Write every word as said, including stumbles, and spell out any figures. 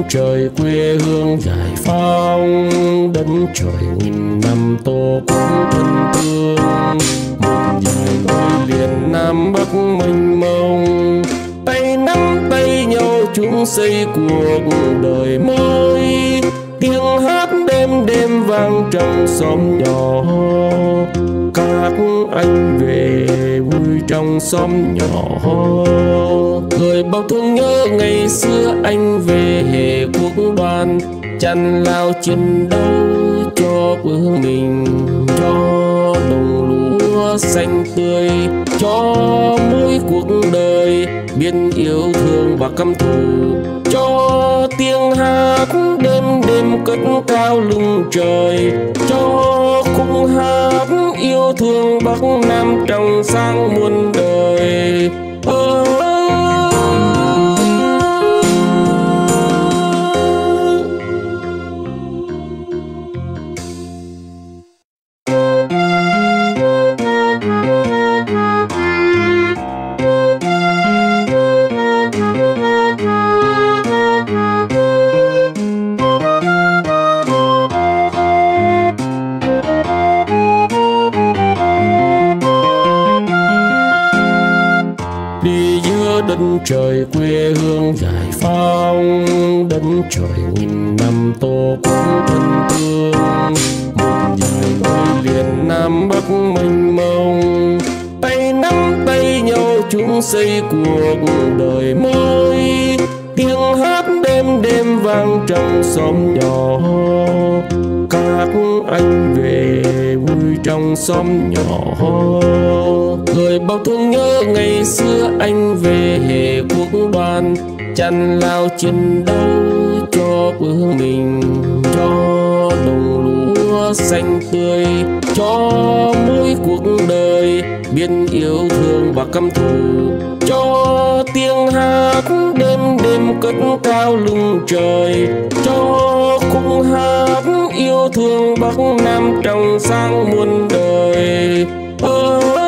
trời quê hương giải phóng, đất trời nghìn năm tổ quốc thân thương. Một dài nối liền Nam Bắc mênh mông, tay nắm tay nhau chúng xây cuộc đời mới. Tiếng hát đêm đêm vang trong xóm nhỏ, các anh về vui trong xóm nhỏ. Người bao thương nhớ ngày xưa anh về hệ quốc đoàn, chăn lao chiến đấu cho quê hương mình, cho đồng lúa xanh tươi, cho mỗi cuộc đời biết yêu thương và căm thù, cho tiếng hát đêm đêm cất cao lưng trời, cho khúc hát yêu thương Bắc Nam trong sáng muôn đời. Ơ đi giữa đất trời quê hương giải phóng, đất trời nghìn năm tổ quốc thân thương. Một dài nối liền Nam Bắc mênh mông, tay nắm tay nhau chúng xây cuộc đời mới. Tiếng hát đêm đêm vang trong xóm nhỏ, các anh về vui trong xóm nhỏ. Người bao thương nhớ ngày xưa anh về hệ quốc đoàn, chăn lao chiến đấu cho quê hương mình, cho đồng lúa xanh tươi, cho mỗi cuộc đời biết yêu thương và căm thù, cho tiếng hát đêm đêm cất cao lưng trời, cho khúc hát yêu thương Bắc Nam trong sáng muôn đời. Ơ